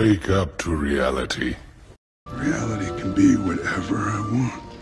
Wake up to reality. Reality can be whatever I want.